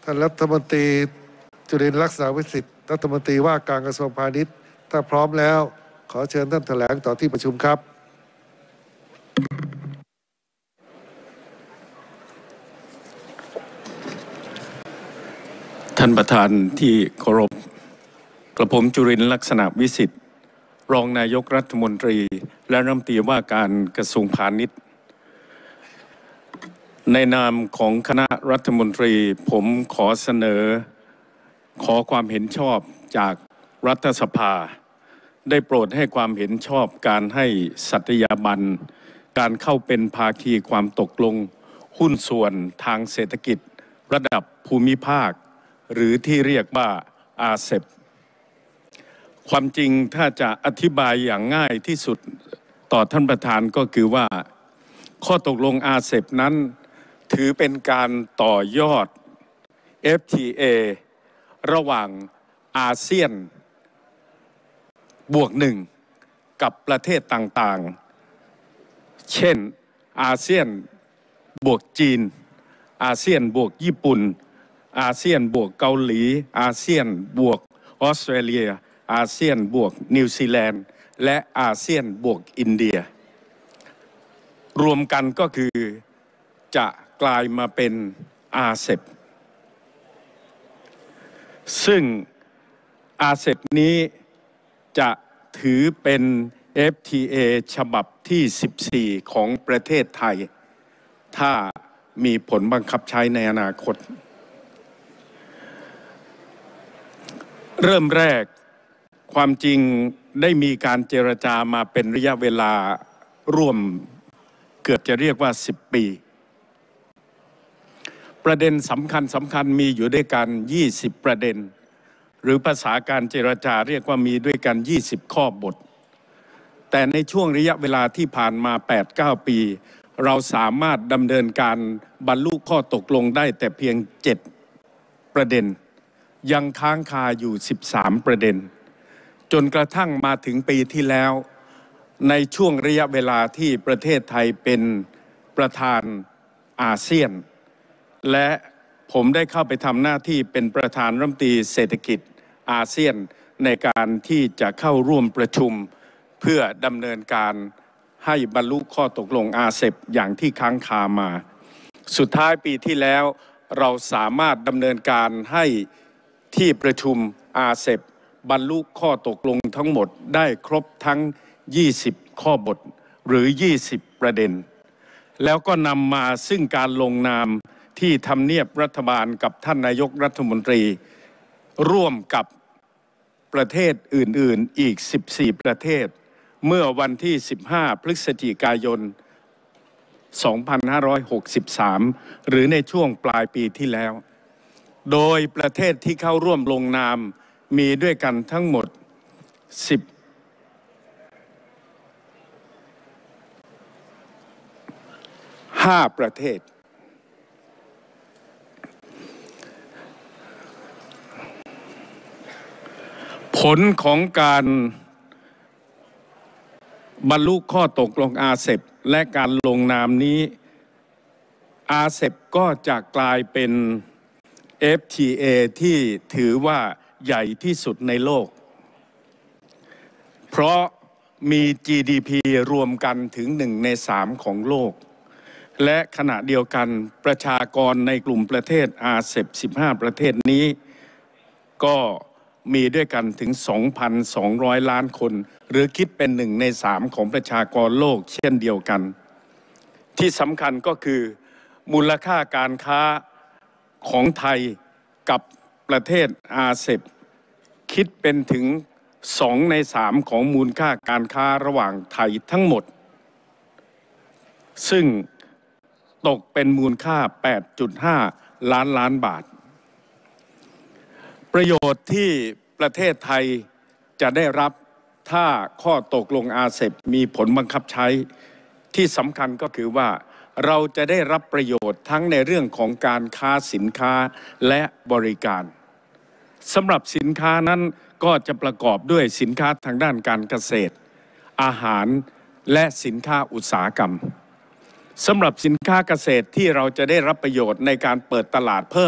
ท่านรัฐมนตรีจุรินทร์ลักษณะวิสิทธิ์รัฐมนตรีว่าการกระทรวงพาณิชย์ถ้าพร้อมแล้วขอเชิญท่านแถลงต่อที่ประชุมครับท่านประธานที่เคารพกระผมจุรินทร์ลักษณะวิสิทธิ์รองนายกรัฐมนตรีและรัฐมนตรีว่าการกระทรวงพาณิชย์ในนามของคณะรัฐมนตรีผมขอเสนอขอความเห็นชอบจากรัฐสภาได้โปรดให้ความเห็นชอบการให้สัตยาบันการเข้าเป็นภาคีความตกลงหุ้นส่วนทางเศรษฐกิจระดับภูมิภาคหรือที่เรียกว่าอาเซปความจริงถ้าจะอธิบายอย่างง่ายที่สุดต่อท่านประธานก็คือว่าข้อตกลงอาเซปนั้นถือเป็นการต่อยอด FTA ระหว่างอาเซียนบวกหนึ่งกับประเทศต่างๆเช่นอาเซียนบวกจีนอาเซียนบวกญี่ปุ่นอาเซียนบวกเกาหลีอาเซียนบวกออสเตรเลียอาเซียนบวกนิวซีแลนด์และอาเซียนบวกอินเดียรวมกันก็คือจะกลายมาเป็นอาเซปซึ่งอาเซปนี้จะถือเป็น FTA ฉบับที่14ของประเทศไทยถ้ามีผลบังคับใช้ในอนาคตเริ่มแรกความจริงได้มีการเจรจามาเป็นระยะเวลาร่วมเกือบจะเรียกว่า10 ปีประเด็นสำคัญมีอยู่ด้วยกัน20ประเด็นหรือภาษาการเจรจาเรียกว่ามีด้วยกัน20ข้อบทแต่ในช่วงระยะเวลาที่ผ่านมา 8-9 ปีเราสามารถดำเนินการบรรลุข้อตกลงได้แต่เพียง7ประเด็นยังค้างคาอยู่13ประเด็นจนกระทั่งมาถึงปีที่แล้วในช่วงระยะเวลาที่ประเทศไทยเป็นประธานอาเซียนและผมได้เข้าไปทำหน้าที่เป็นประธานรัฐมนตรีเศรษฐกิจอาเซียนในการที่จะเข้าร่วมประชุมเพื่อดำเนินการให้บรรลุข้อตกลงอาเซปอย่างที่ค้างคามาสุดท้ายปีที่แล้วเราสามารถดำเนินการให้ที่ประชุมอาเซปบรรลุข้อตกลงทั้งหมดได้ครบทั้ง20ข้อบทหรือ20ประเด็นแล้วก็นำมาซึ่งการลงนามที่ทำเนียบรัฐบาลกับท่านนายกรัฐมนตรีร่วมกับประเทศอื่นๆอีก14ประเทศเมื่อวันที่15พฤศจิกายน2563หรือในช่วงปลายปีที่แล้วโดยประเทศที่เข้าร่วมลงนามมีด้วยกันทั้งหมด15ประเทศผลของการบรรลุข้อตกลงอาเซปและการลงนามนี้อาเซปก็จะกลายเป็น FTA ที่ถือว่าใหญ่ที่สุดในโลกเพราะมี GDP รวมกันถึง1 ใน 3ของโลกและขณะเดียวกันประชากรในกลุ่มประเทศอาเซป15ประเทศนี้ก็มีด้วยกันถึง 2,200 ล้านคนหรือคิดเป็น1 ใน 3ของประชากรโลกเช่นเดียวกันที่สำคัญก็คือมูลค่าการค้าของไทยกับประเทศอาเซปคิดเป็นถึง2 ใน 3ของมูลค่าการค้าระหว่างไทยทั้งหมดซึ่งตกเป็นมูลค่า 8.5 ล้านบาทประโยชน์ที่ประเทศไทยจะได้รับถ้าข้อตกลงอาเซปมีผลบังคับใช้ที่สำคัญก็คือว่าเราจะได้รับประโยชน์ทั้งในเรื่องของการค้าสินค้าและบริการสำหรับสินค้านั้นก็จะประกอบด้วยสินค้าทางด้านการเกษตรอาหารและสินค้าอุตสาหกรรมสำหรับสินค้าเกษตรที่เราจะได้รับประโยชน์ในการเปิดตลาดเพิ่ม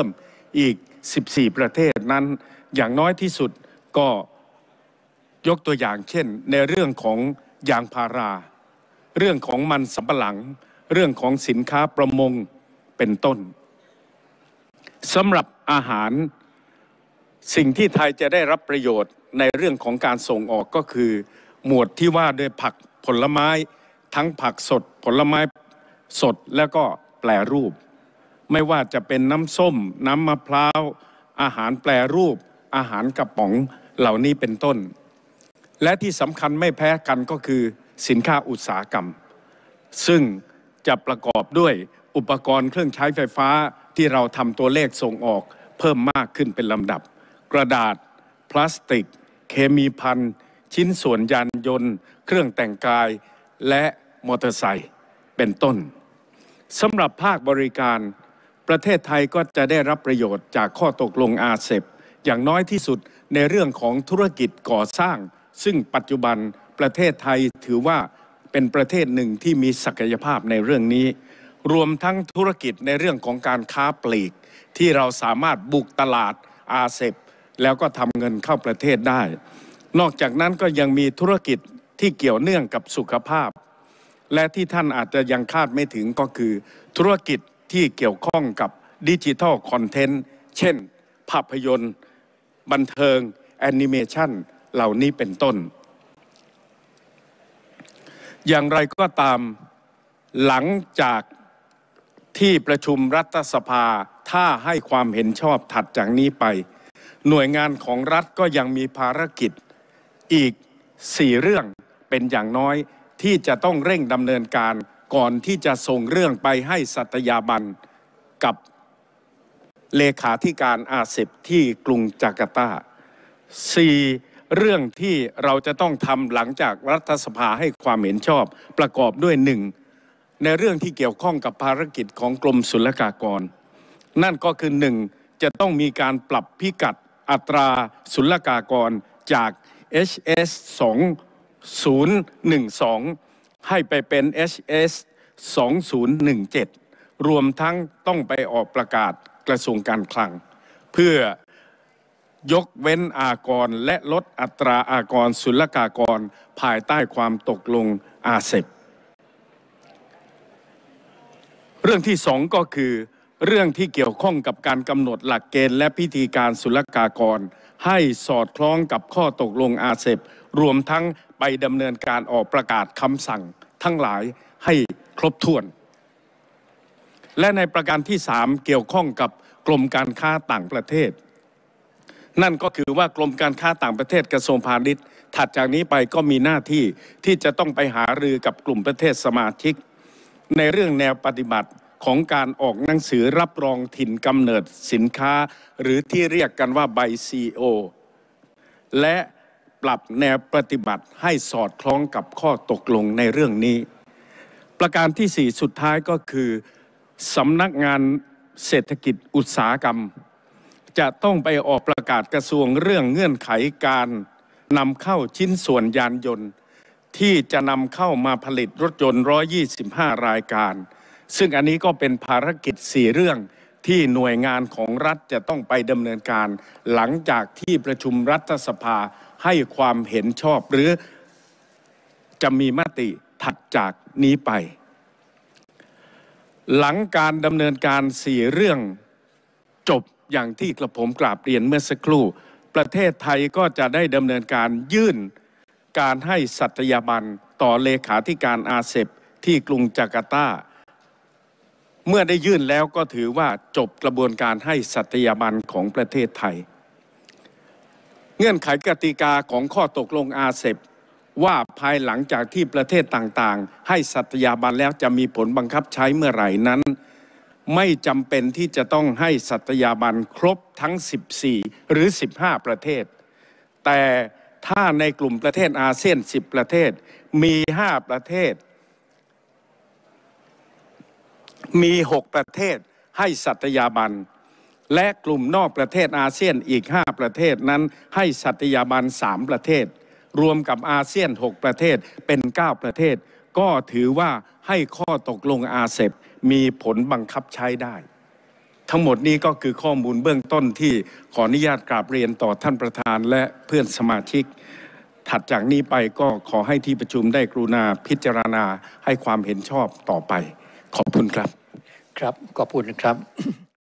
อีก14ประเทศนั้นอย่างน้อยที่สุดก็ยกตัวอย่างเช่นในเรื่องของยางพาราเรื่องของมันสำปะหลังเรื่องของสินค้าประมงเป็นต้นสำหรับอาหารสิ่งที่ไทยจะได้รับประโยชน์ในเรื่องของการส่งออกก็คือหมวดที่ว่าด้วยผักผลไม้ทั้งผักสดผลไม้สดแล้วก็แปรรูปไม่ว่าจะเป็นน้ำส้มน้ำมะพร้าวอาหารแปรรูปอาหารกระป๋องเหล่านี้เป็นต้นและที่สำคัญไม่แพ้กันก็คือสินค้าอุตสาหกรรมซึ่งจะประกอบด้วยอุปกรณ์เครื่องใช้ไฟฟ้าที่เราทำตัวเลขส่งออกเพิ่มมากขึ้นเป็นลำดับกระดาษพลาสติกเคมีภัณฑ์ชิ้นส่วนยานยนต์เครื่องแต่งกายและมอเตอร์ไซค์เป็นต้นสำหรับภาคบริการประเทศไทยก็จะได้รับประโยชน์จากข้อตกลงอาเซปอย่างน้อยที่สุดในเรื่องของธุรกิจก่อสร้างซึ่งปัจจุบันประเทศไทยถือว่าเป็นประเทศหนึ่งที่มีศักยภาพในเรื่องนี้รวมทั้งธุรกิจในเรื่องของการค้าปลีกที่เราสามารถบุกตลาดอาเซปแล้วก็ทำเงินเข้าประเทศได้นอกจากนั้นก็ยังมีธุรกิจที่เกี่ยวเนื่องกับสุขภาพและที่ท่านอาจจะยังคาดไม่ถึงก็คือธุรกิจที่เกี่ยวข้องกับดิจิทัลคอนเทนต์เช่นภาพยนตร์บันเทิงแอนิเมชันเหล่านี้เป็นต้นอย่างไรก็ตามหลังจากที่ประชุมรัฐสภาถ้าให้ความเห็นชอบถัดจากนี้ไปหน่วยงานของรัฐก็ยังมีภารกิจอีก4เรื่องเป็นอย่างน้อยที่จะต้องเร่งดำเนินการก่อนที่จะส่งเรื่องไปให้สัตยาบันกับเลขาธิการอาเซปที่กรุงจาการ์ตา4เรื่องที่เราจะต้องทำหลังจากรัฐสภาให้ความเห็นชอบประกอบด้วย1ในเรื่องที่เกี่ยวข้องกับภารกิจของกรมศุลกากรนั่นก็คือ1จะต้องมีการปรับพิกัดอัตราศุลกากรจาก HS 2012ให้ไปเป็น HS 2017รวมทั้งต้องไปออกประกาศกระทรวงการคลังเพื่อยกเว้นอากรและลดอัตราอากรศุลกากรภายใต้ความตกลงอาเซปเรื่องที่2ก็คือเรื่องที่เกี่ยวข้องกับการกำหนดหลักเกณฑ์และพิธีการศุลกากรให้สอดคล้องกับข้อตกลงอาเซปรวมทั้งไปดำเนินการออกประกาศคำสั่งทั้งหลายให้ครบถ้วนและในประการที่3เกี่ยวข้องกับกรมการค้าต่างประเทศนั่นก็คือว่ากรมการค้าต่างประเทศกระทรวงพาณิชย์ถัดจากนี้ไปก็มีหน้าที่ที่จะต้องไปหารือกับกลุ่มประเทศสมาชิกในเรื่องแนวปฏิบัติของการออกหนังสือรับรองถิ่นกำเนิดสินค้าหรือที่เรียกกันว่าใบ CO และปรับแนวปฏิบัติให้สอดคล้องกับข้อตกลงในเรื่องนี้ประการที่4สุดท้ายก็คือสำนักงานเศรษฐกิจอุตสาหกรรมจะต้องไปออกประกาศกระทรวงเรื่องเงื่อนไขการนำเข้าชิ้นส่วนยานยนต์ที่จะนำเข้ามาผลิตรถยนต์125รายการซึ่งอันนี้ก็เป็นภารกิจ4เรื่องที่หน่วยงานของรัฐจะต้องไปดำเนินการหลังจากที่ประชุมรัฐสภาให้ความเห็นชอบหรือจะมีมติถัดจากนี้ไปหลังการดำเนินการ4เรื่องจบอย่างที่กระผมกราบเรียนเมื่อสักครู่ประเทศไทยก็จะได้ดำเนินการยื่นการให้สัตยาบันต่อเลขาธิการอาเซปที่กรุงจาการ์ตาเมื่อได้ยื่นแล้วก็ถือว่าจบกระบวนการให้สัตยาบันของประเทศไทยเงื่อนไขกติกาของข้อตกลงอาเซปว่าภายหลังจากที่ประเทศต่างๆให้สัตยาบันแล้วจะมีผลบังคับใช้เมื่อไหร่นั้นไม่จำเป็นที่จะต้องให้สัตยาบันครบทั้ง14หรือ15ประเทศแต่ถ้าในกลุ่มประเทศอาเซียน10ประเทศมี5ประเทศมี6ประเทศให้สัตยาบันและกลุ่มนอกประเทศอาเซียนอีก5ประเทศนั้นให้สัตยาบัน3ประเทศรวมกับอาเซียน6ประเทศเป็น9ประเทศก็ถือว่าให้ข้อตกลงอาเซปมีผลบังคับใช้ได้ทั้งหมดนี้ก็คือข้อมูลเบื้องต้นที่ขออนุญาตกราบเรียนต่อท่านประธานและเพื่อนสมาชิกถัดจากนี้ไปก็ขอให้ที่ประชุมได้กรุณาพิจารณาให้ความเห็นชอบต่อไปขอบคุณครับครับขอบคุณครับ